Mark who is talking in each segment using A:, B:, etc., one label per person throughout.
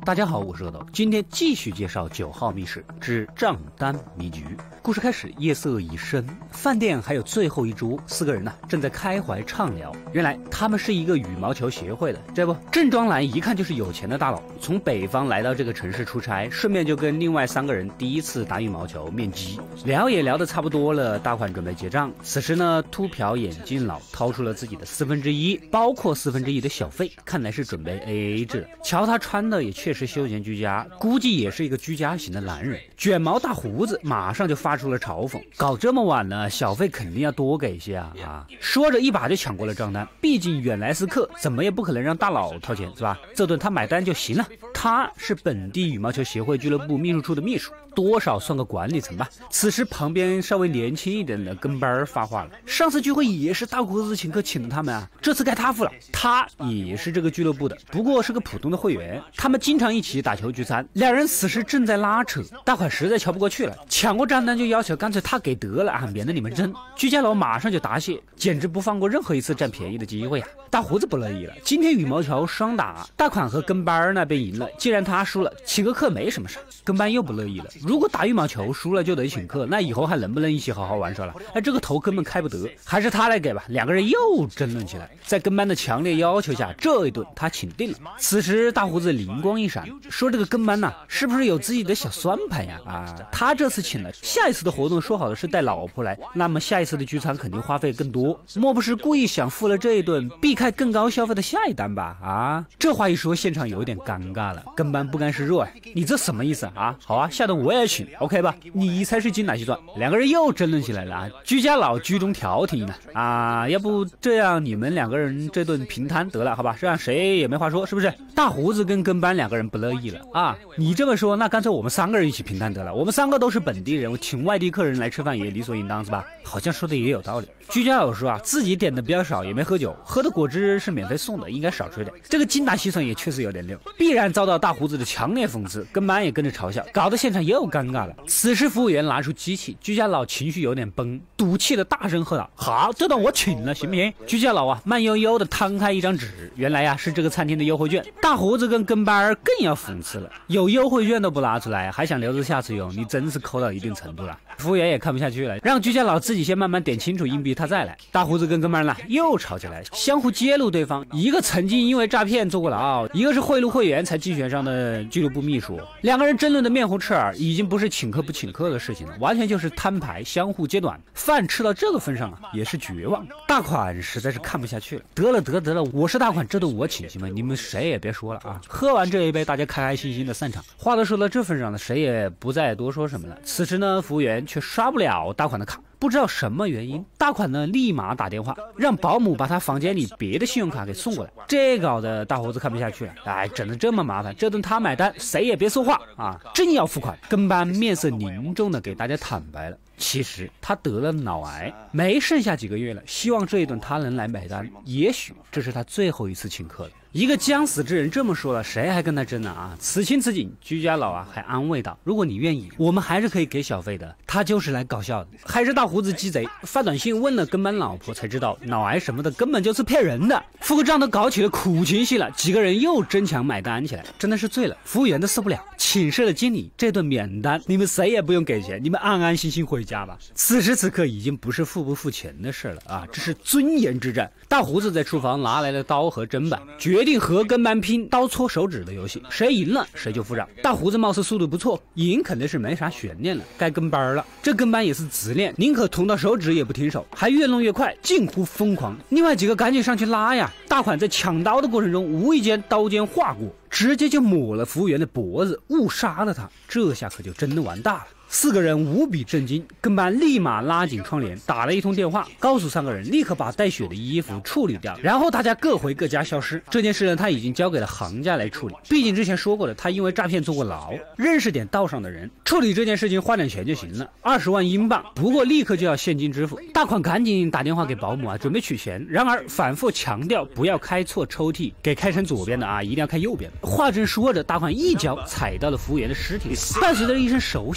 A: 大家好，我是阿斗，今天继续介绍9号密室之账单迷局。故事开始，夜色已深，饭店还有最后一桌，4个人呢正在开怀畅聊。原来他们是一个羽毛球协会的，这不郑庄兰一看就是有钱的大佬，从北方来到这个城市出差，顺便就跟另外3个人第一次打羽毛球面基。聊也聊得差不多了，大款准备结账。此时呢，秃瓢眼镜佬掏出了自己的1/4，包括1/4的小费，看来是准备 AA 制了。瞧他穿的也确实休闲居家，估计也是一个居家型的男人。卷毛大胡子马上就发出了嘲讽，搞这么晚了，小费肯定要多给些啊！说着一把就抢过了账单，毕竟远来是客，怎么也不可能让大佬掏钱是吧？这顿他买单就行了。他是本地羽毛球协会俱乐部秘书处的秘书，多少算个管理层吧。此时旁边稍微年轻一点的跟班发话了，上次聚会也是大胡子请客请的他们啊，这次该他付了。他也是这个俱乐部的，不过是个普通的会员，他们经常一起打球聚餐。两人此时正在拉扯，大款实在瞧不过去了，抢过账单就要求干脆他给得了啊，免得你们争。居家楼马上就答谢，简直不放过任何一次占便宜的机会啊！大胡子不乐意了，今天羽毛球双打，大款和跟班那边赢了，既然他输了，请个客没什么事。跟班又不乐意了，如果打羽毛球输了就得请客，那以后还能不能一起好好玩耍了？哎，这个头根本开不得，还是他来给吧。两个人又争论起来，在跟班的强烈要求下，这一顿他请定了。此时大胡子灵光一闪，说这个跟班是不是有自己的小算盘呀？他这次请了，下一次的活动说好的是带老婆来，那么下一次的聚餐肯定花费更多，莫不是故意想付了这一顿，避开更高消费的下一单吧？这话一说，现场有点尴尬了。跟班不甘示弱，你这什么意思啊？好啊，下顿我也请 ，OK 吧？你才是精打细算。两个人又争论起来了，居家佬居中调停呢。要不这样你们2个人这顿平摊得了，好吧？这样谁也没话说，是不是？大胡子跟班2个人不乐意了你这么说，那干脆我们3个人一起平摊得了，我们3个都是本地人，我请外地客人来吃饭也理所应当是吧？好像说的也有道理。居家佬说自己点的比较少，也没喝酒，喝的果汁是免费送的，应该少吃点。这个精打细算也确实有点溜，必然遭到大胡子的强烈讽刺，跟班也跟着嘲笑，搞得现场又尴尬了。此时服务员拿出机器，居家佬情绪有点崩，赌气的大声喝道：“好，这顿我请了，行不行？”居家佬慢悠悠的摊开一张纸，原来是这个餐厅的优惠券。大胡子跟班更要讽刺了，有优惠券都不拿出来，还想留着下次用，你真是抠到一定程度了。服务员也看不下去了，让居家佬自己先慢慢点清楚硬币，他再来。大胡子跟班又吵起来，相互揭露对方，一个曾经因为诈骗坐过牢，一个是贿赂会员才竞选上的俱乐部秘书。2个人争论的面红赤耳，已经不是请客不请客的事情了，完全就是摊牌，相互揭短。饭吃到这个份上也是绝望。大款实在是看不下去了，得了，我是大款，这顿我请行吗？你们谁也别说了喝完这一杯，大家开开心心的散场。话都说到这份上了，谁也不再多说什么了。此时呢，服务员却刷不了大款的卡，不知道什么原因，大款呢立马打电话让保姆把他房间里别的信用卡给送过来。这搞得大胡子看不下去了，整得这么麻烦，这顿他买单，谁也别说话真要付款。跟班面色凝重的给大家坦白了，其实他得了脑癌，没剩下几个月了，希望这一顿他能来买单，也许这是他最后一次请客了。一个将死之人这么说了，谁还跟他争呢此情此景，居家佬还安慰道：“如果你愿意，我们还是可以给小费的。”他就是来搞笑的，还是大胡子鸡贼，发短信问了跟班老婆才知道，脑癌什么的根本就是骗人的。付个账都搞起了苦情戏了，几个人又争抢买单起来，真的是醉了。服务员都受不了，寝室的经理这顿免单，你们谁也不用给钱，你们安安心心回家吧。此时此刻已经不是付不付钱的事了这是尊严之战。大胡子在厨房拿来了刀和砧板，决定和跟班拼刀搓手指的游戏，谁赢了谁就付账。大胡子貌似速度不错，赢肯定是没啥悬念了，该跟班了。这跟班也是自恋，宁可捅到手指也不停手，还越弄越快，近乎疯狂。另外几个赶紧上去拉呀！大款在抢刀的过程中无意间刀尖划过，直接就抹了服务员的脖子，误杀了他。这下可就真的完大了。4个人无比震惊，跟班立马拉紧窗帘，打了一通电话，告诉3个人立刻把带血的衣服处理掉，然后大家各回各家消失。这件事呢，他已经交给了行家来处理，毕竟之前说过的，他因为诈骗坐过牢，认识点道上的人，处理这件事情花点钱就行了，20万英镑，不过立刻就要现金支付。大款赶紧打电话给保姆准备取钱，然而反复强调不要开错抽屉，给开成左边的一定要开右边。话正说着，大款一脚踩到了服务员的尸体里，伴随着一声熟悉的喊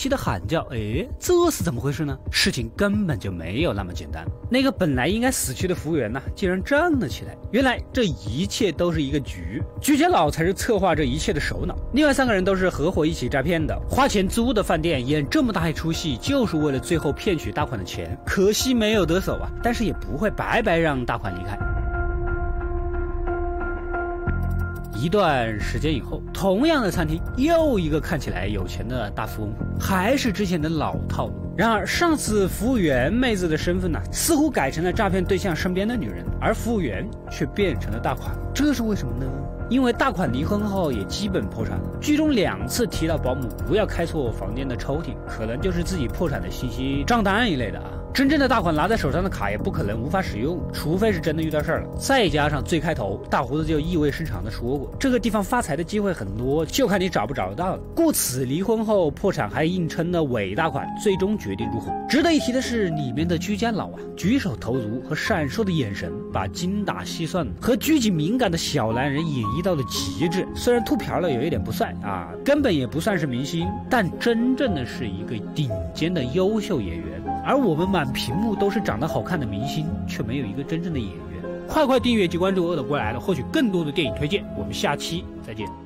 A: 叫。哎，这是怎么回事呢？事情根本就没有那么简单。那个本来应该死去的服务员呢，竟然站了起来。原来这一切都是一个局，居家佬才是策划这一切的首脑。另外3个人都是合伙一起诈骗的，花钱租的饭店，演这么大一出戏，就是为了最后骗取大款的钱。可惜没有得手啊，但是也不会白白让大款离开。一段时间以后，同样的餐厅，又一个看起来有钱的大富翁，还是之前的老套路。然而上次服务员妹子的身份呢，似乎改成了诈骗对象身边的女人，而服务员却变成了大款，这是为什么呢？因为大款离婚后也基本破产了，剧中2次提到保姆不要开错房间的抽屉，可能就是自己破产的信息账单一类的啊。真正的大款拿在手上的卡也不可能无法使用，除非是真的遇到事儿了。再加上最开头大胡子就意味深长的说过，这个地方发财的机会很多，就看你找不找得到了。故此离婚后破产还硬撑的伪大款最终决定入伙。值得一提的是，里面的居家佬啊，举手投足和闪烁的眼神，把精打细算和拘谨敏感的小男人演绎到了极致。虽然秃瓢了有一点不帅啊，根本也不算是明星，但真正的是一个顶尖的优秀演员。而我们满屏幕都是长得好看的明星，却没有一个真正的演员。快快订阅及关注饿了过来了，获取更多的电影推荐。我们下期再见。